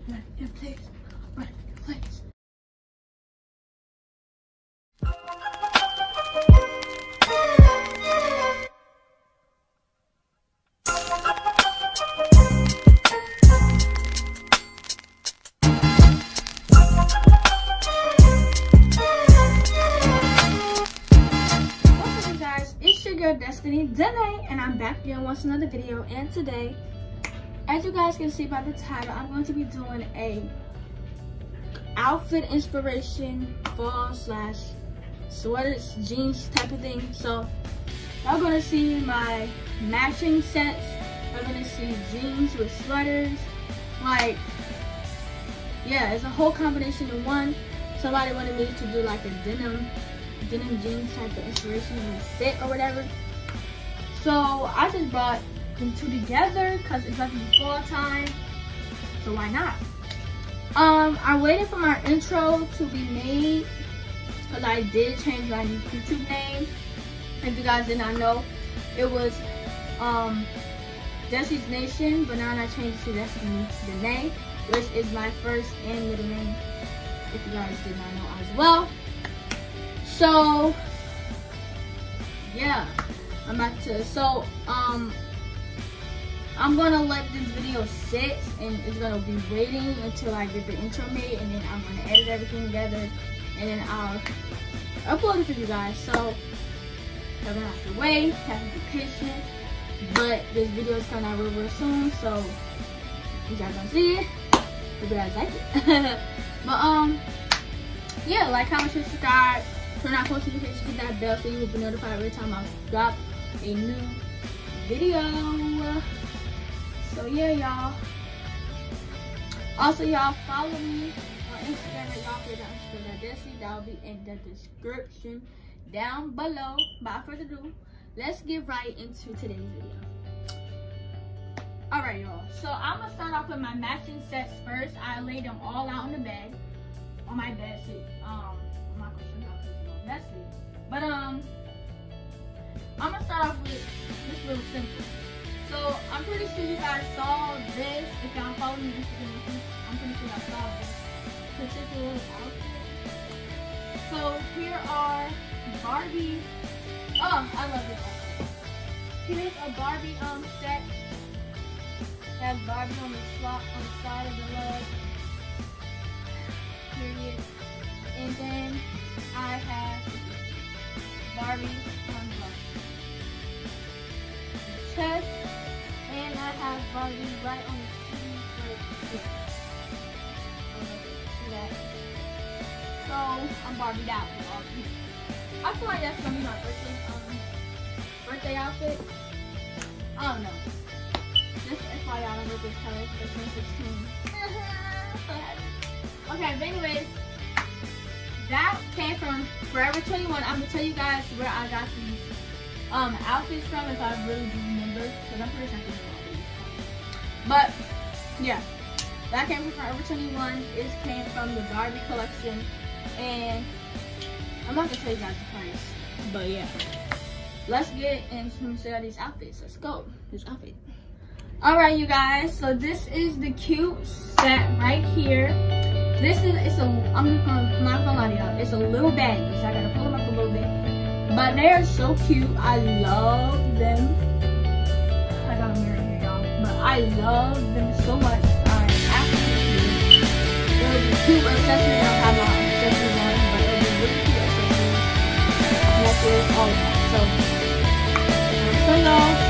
run in place, run in place. What's up, you guys? It's your girl Destiny Dene, and I'm back again with another video. And today, as you guys can see by the title, I'm going to be doing a outfit inspiration fall / sweaters, jeans type of thing. So y'all gonna see my matching sets. You're gonna see jeans with sweaters. Like, yeah, it's a whole combination in one. Somebody wanted me to do like a denim jeans type of inspiration fit or whatever. So I just brought them two together because it's about to be fall time. So why not? I waited for my intro to be made because I did change my YouTube name. If you guys did not know, it was Desi's Nation, but now I changed it to Destiny Dene, which is my first and middle name, if you guys did not know as well. So yeah, I'm about to, I'm gonna let this video sit, and it's gonna be waiting until I get the intro made, and then I'm gonna edit everything together, and then I'll upload it for you guys. So you're gonna have to wait, have to be patient, but this video is coming out real soon, so you guys gonna see it. Hope you guys like it. But yeah, like, comment, subscribe, turn on post notifications, hit that bell so you will be notified every time I drop a new video. So yeah, y'all. Also, y'all follow me on Instagram at y'all_Desi. That will be in the description down below. Without further ado, let's get right into today's video. Alright, y'all. So I'm gonna start off with my matching sets first. I laid them all out on the bed, on my bed sheet. I'm not gonna show y'all because it's a little messy. But I'm gonna start off with this little simple. So I'm pretty sure you guys saw this. If y'all follow me on Instagram, I'm pretty sure y'all saw this particular outfit. So here are Barbie. Oh, I love this outfit. Here's a Barbie set. It has Barbie on the slot on the side of the leg. Period. And then I have Barbie on the chest. And I have Barbie right on the sleeve right here. See that? So I'm Barbied out. I feel like that's gonna be my birthday outfit. I don't know. Just FYI, I wrote this color for 2016. So happy. Okay, but anyways, that came from Forever 21. I'm gonna tell you guys where I got these outfits from, if I really do remember, because I'm pretty sure I can do all these. But yeah, that came from Forever 21. It came from the Barbie collection, and I'm not gonna tell you guys the price, but yeah, let's get into these outfits. Let's go. This outfit. All right, you guys. So this is the cute set right here. This is I'm not gonna lie to y'all. It's a little baggy, so I gotta pull them up a little bit. But they are so cute. I love them. I got a mirror here, y'all. But I love them so much. I'm absolutely. It was a cute accessory. I don't have my accessories on, but it was a really cute accessory. Necklace, all of that. So y'all.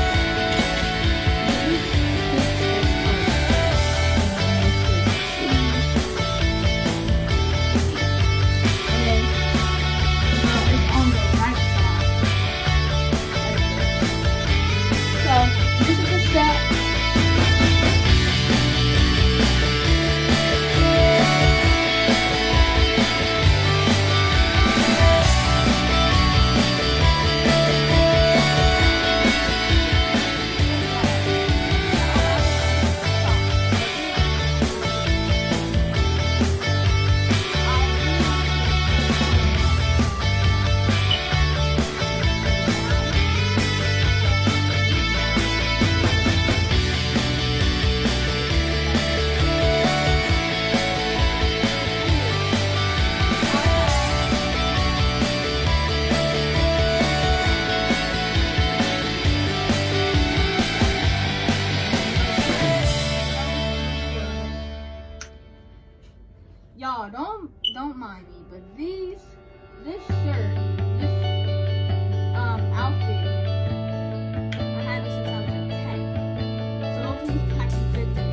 y'all don't mind me, but this shirt, this outfit, I had this since I was like 10. So hopefully I can fit this.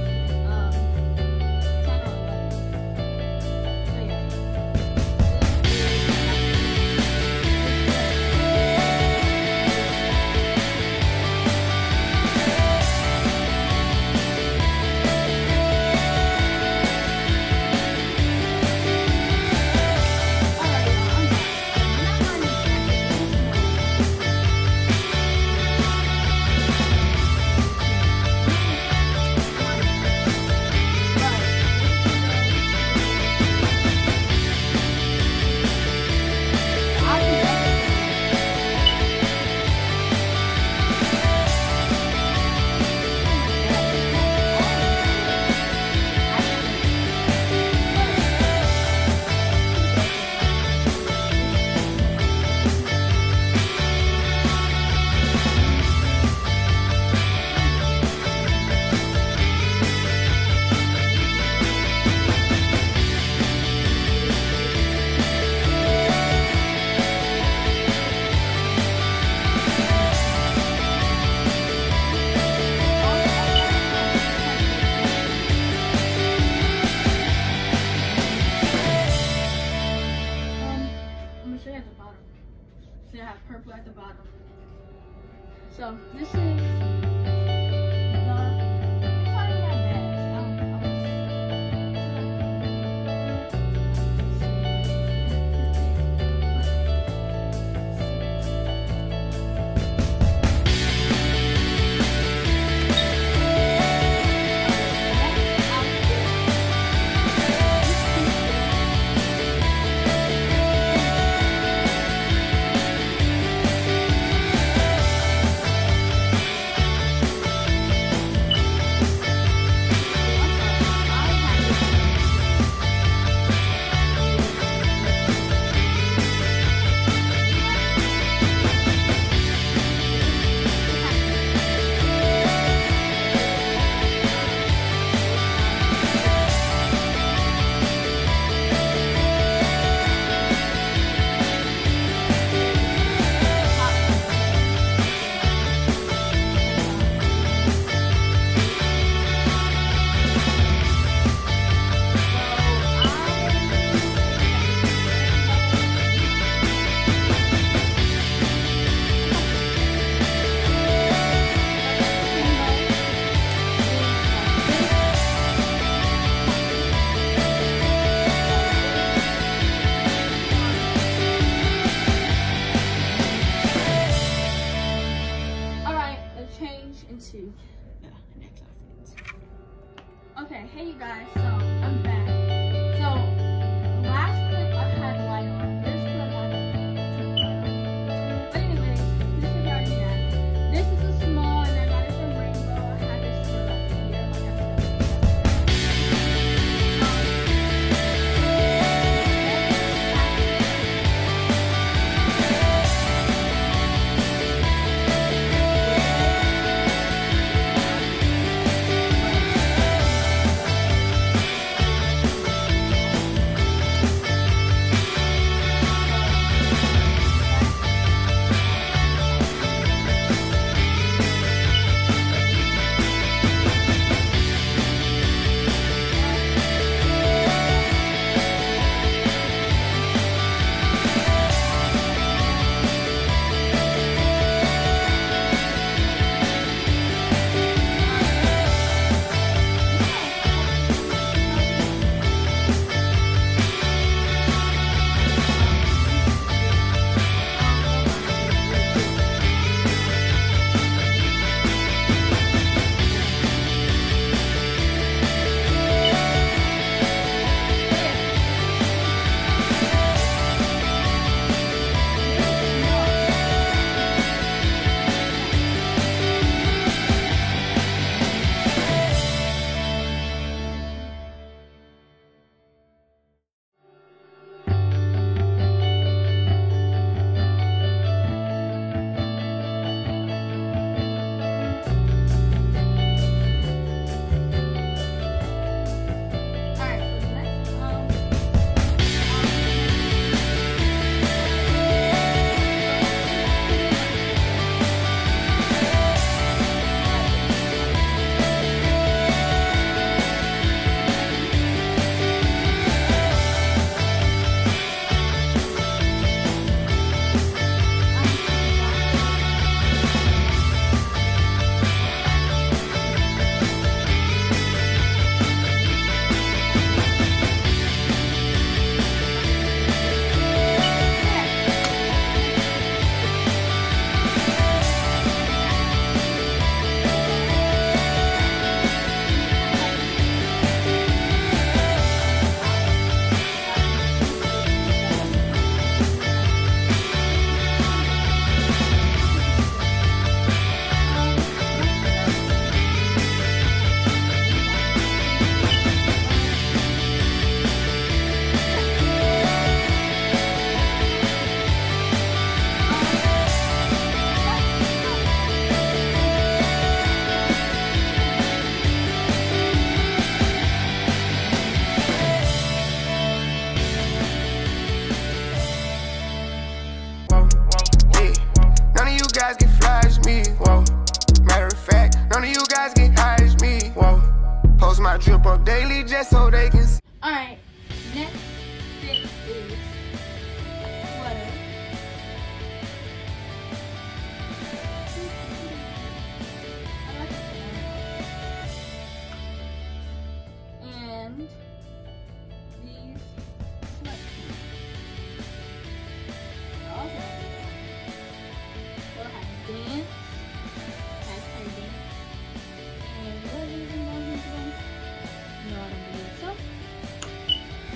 10 or 11. So yeah. Purple at the bottom. So this is the into the next outfit. Okay, hey you guys, so I'm back. So last clip I had light on. This clip I took light on. But anyways, this is already that. This is a small and I got it from Rainbow. I had this for like a year, like I said.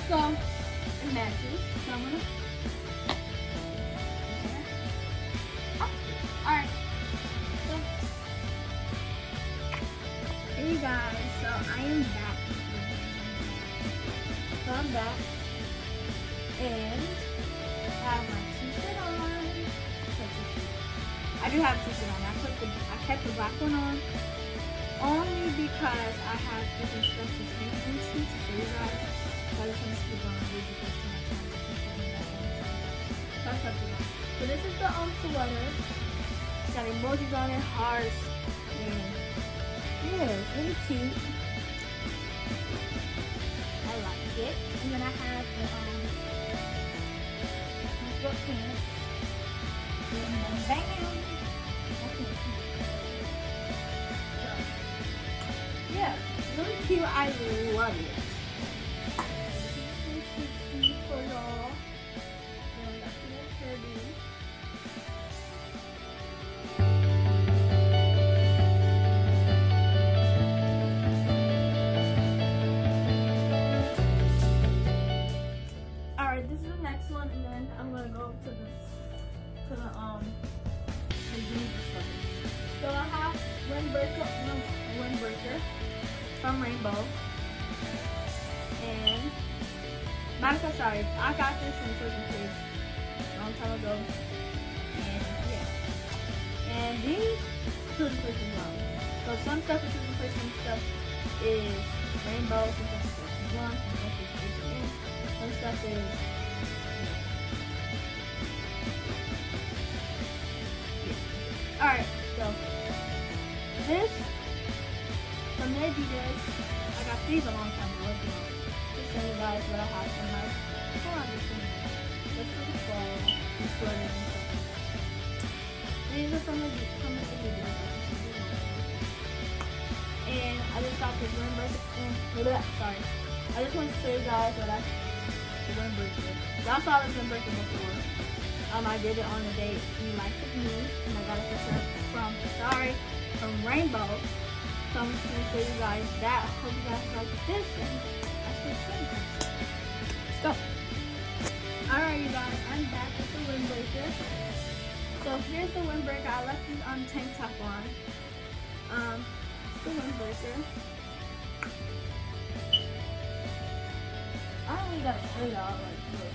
So it matches. So I'm gonna. Alright. Hey you guys, so I am back. So I'm back. And I have my t-shirt on. I do have a t-shirt on. I kept the black one on. Only because I have different stuff to change into to show you guys. So I just want to skip on the video because too much time to keep that on. So I kept it on. So this is the sweater. It's got emojis on it, hearts, and yeah, it's really cute. I like it. And then I have the sweatpants. And then bam! Yeah, really cute. I love it. For y'all. And that's a little hairdo. Alright, this is the next one, and then I'm gonna go to the jeans and stuff. So I have Windbreaker from Rainbow, and sorry, I got this from Social Page a long time ago, and yeah, and these Social Page as well. So some stuff is Social Page, some stuff is Rainbow, some stuff is One, some stuff is H&M, some stuff is alright, so this from the Adidas, I got these a long time ago. Just show you guys what I have in my closet. This for the fall, the sweaters and stuff. These are from the Adidas. And I just got this Windbreaker. Sorry, I just want to show you guys what the Windbreaker. Y'all saw this Windbreaker before. I did it on a date. You liked it me, and I got it from Rainbow. So I'm just gonna show you guys that. Hope you guys like this, and that's what it's going to. Let's go. Alright, you guys, I'm back with the Windbreaker. So here's the Windbreaker. I left this tank top on. It's the Windbreaker. I don't really gotta show y'all like this.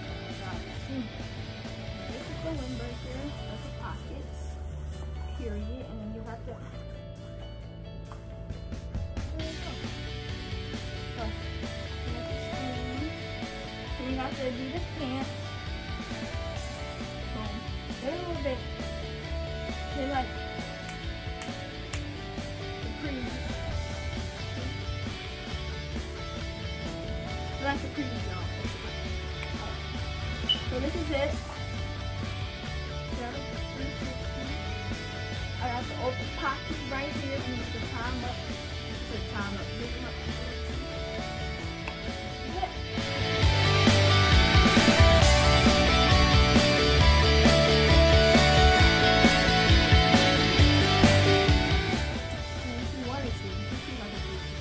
This is the Windbreaker. That's the pockets. Period. And then you have to. There you go. So, and you have to do this pants. Boom. They're a little bit. They're like. They're pretty. They're like the pretty y'all. So this is it. I got the open pocket right here, and you can tie them up. You can tie them up. Big them up. And if you wanted to, you can see how this is.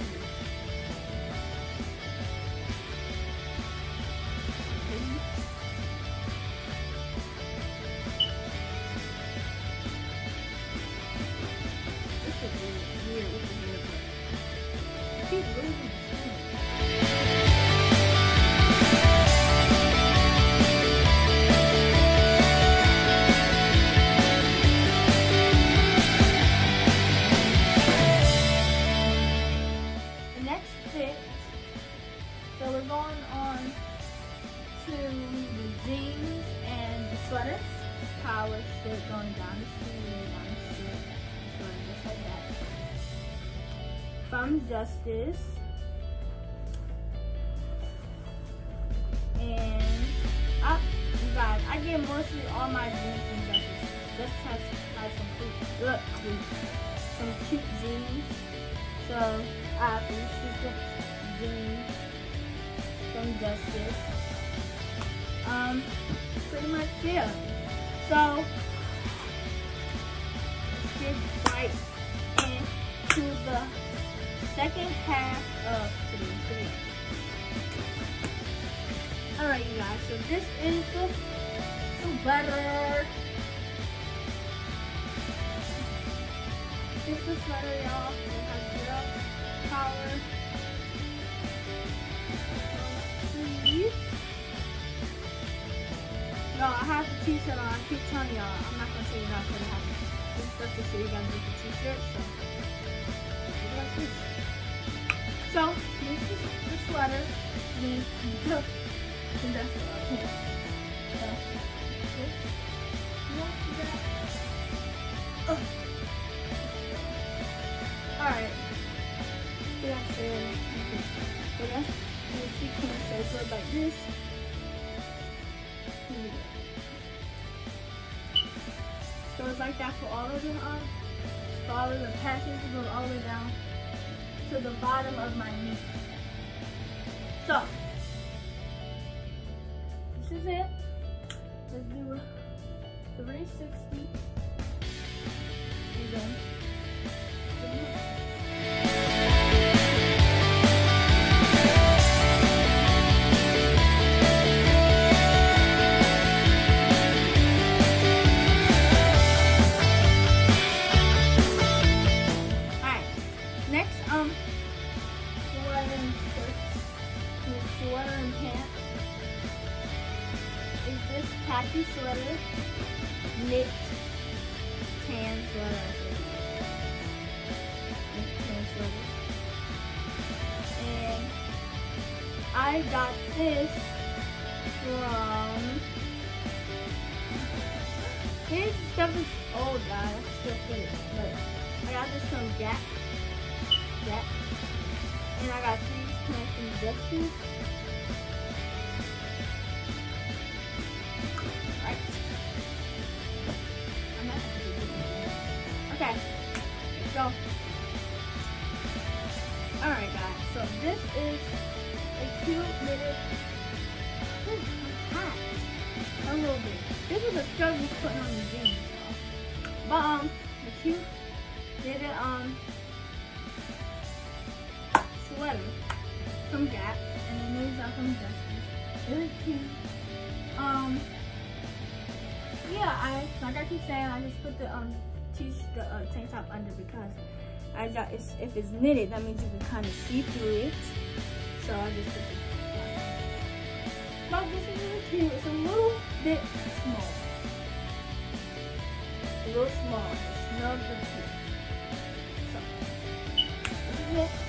So we're going on to the jeans and the sweaters. Power shirt going down the sleeve, down the shirt, sweater just like that. From Justice. And you guys, I get mostly all my jeans from Justice. Justice has some cute jeans. So I have these cute jeans from Justice. Pretty much yeah. So let's get right into the second half of today's video. Alright, you guys, so this is the sweater. This is the sweater, y'all. It has zero collar, sleeves. Y'all, I have the t-shirt on. I keep telling y'all, I'm not gonna say it out because I have this stuff to show you guys with the t-shirt. So this is the sweater. And that's the pants. Alright. That's it. So that's the sequence that goes like this. So it's like that for all of the patches. It goes all the way down to the bottom of my knee. So this is it. Let's do a 360 and then sweater and pants is this khaki sweater, knit tan sweater. Knit tan sweater. And I got this from, this stuff is old, guys, I still fit it, but I got this from Gap. And I got these pants from Justice. Right. Okay, let's go. Alright guys, so this is a cute little hat. A little bit. This is a skirt we put on the jeans, y'all. But the cute little sweater from Gap, and the names are from Justice. Really cute. Yeah, like I keep saying, I just put the tank top under because if it's knitted, that means you can kind of see through it. So I just put it. But this is really cute. It's a little bit small. A little small. It's not good cute. So this is it.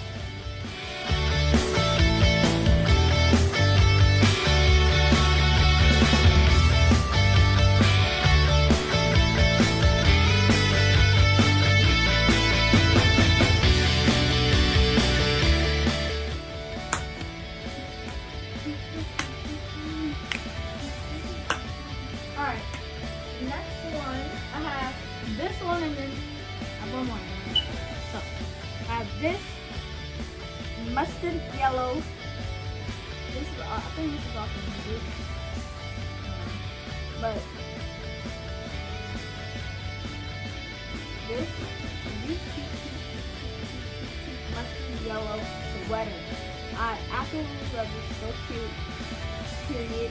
Alright, next one, I have this one and then I have one more. So, I have this mustard yellow. This is, I think this is also blue. But this mustard yellow sweater. I absolutely love this, so cute. Period.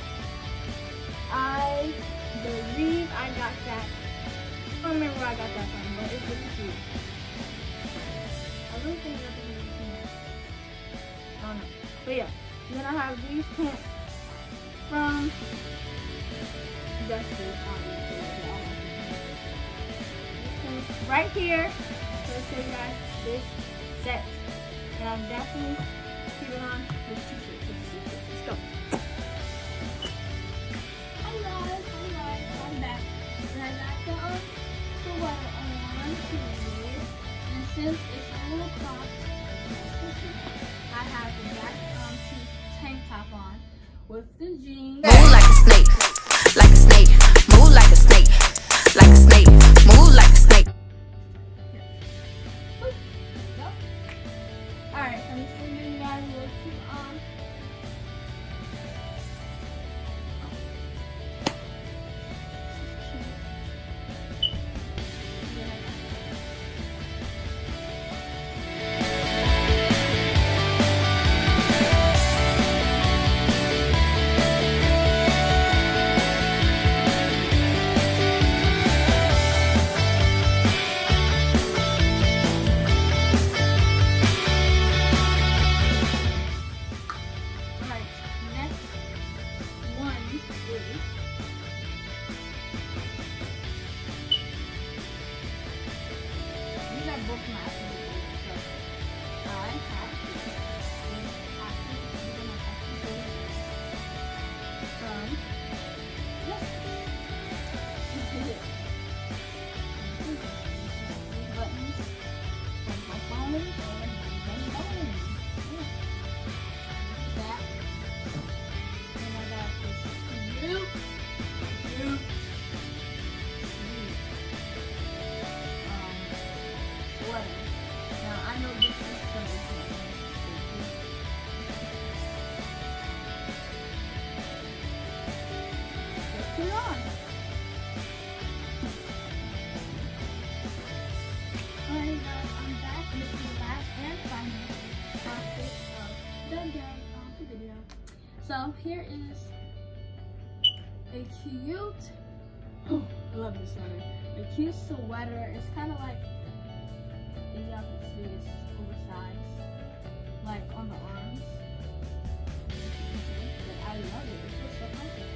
I believe I got that. I don't remember where I got that from, but it's really cute. I really think that's really cute. I don't know. But yeah. And then I have these pants from Justice. Right here. So I'll show you guys this set. And I'm definitely keeping on this t-shirt. Let's go. I'm back. And I got the sweater on here. And since it's a little cropped, I have the black tank top on with the jeans. Move like a snake, like a snake. Move like a snake, like a snake. Move like a snake. Alright, so I'm just going to give you guys a little cute on. it on. Alright guys, I'm back with the last and final outfit of the day of the video. So here is a cute, I love this sweater. A cute sweater. It's kind of like, as y'all can see, it's oversized, like on the arms. But I love it. It feels so comfortable.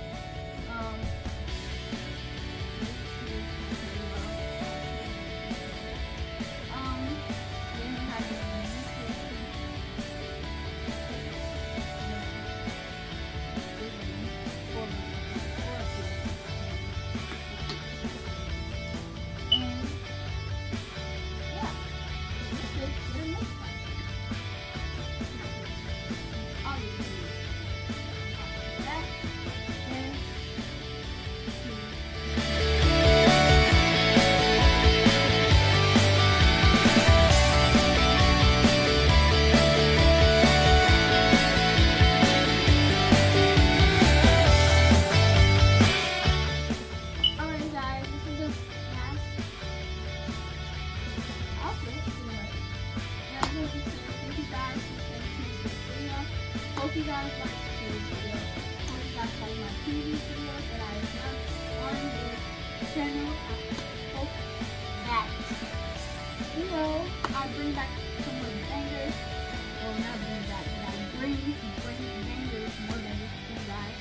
Hope you guys like today's video. Hope you guys like my previous videos that I have done on this channel. I hope that, you know, I bring back some more bangers. Well, not bring back, but I bring bangers, more bangers to you guys.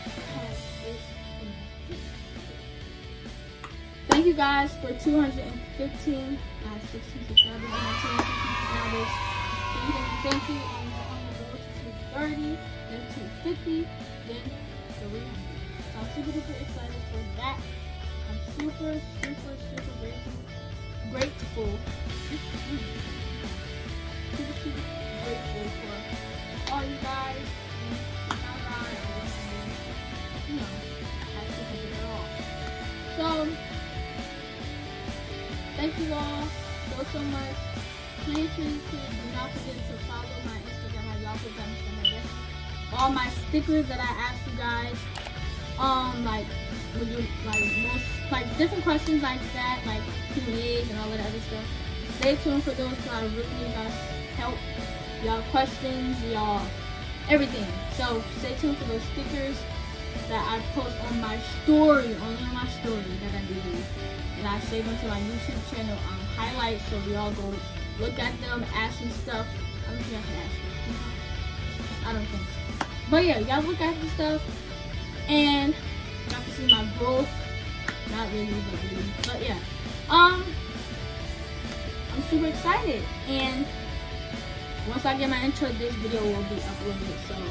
Thank you guys for 215, 16 subscribers, 260 subscribers. Thank you. 30, then 250, then 300. So I'm super duper excited for that. I'm super grateful. Super grateful for all you guys. You know, I still think it all. So thank you all so much. Please do not forget to follow my Instagram at y'all put all my stickers that I asked you guys, like would you like different questions like that, like Q&As and all of that other stuff. Stay tuned for those, because I really need y'all's help, y'all questions, y'all everything. So stay tuned for those stickers that I post on my story, only on my story that I do, and I save them to my YouTube channel highlights, so we all go look at them, ask some stuff. I don't think I can ask them. I don't think so. But yeah, y'all look at the stuff, and y'all can see my growth. Not really, but really. But yeah, I'm super excited. And once I get my intro, this video will be uploaded. So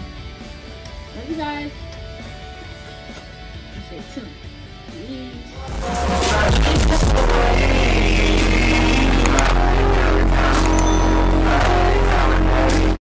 love you guys. Stay tuned. Peace.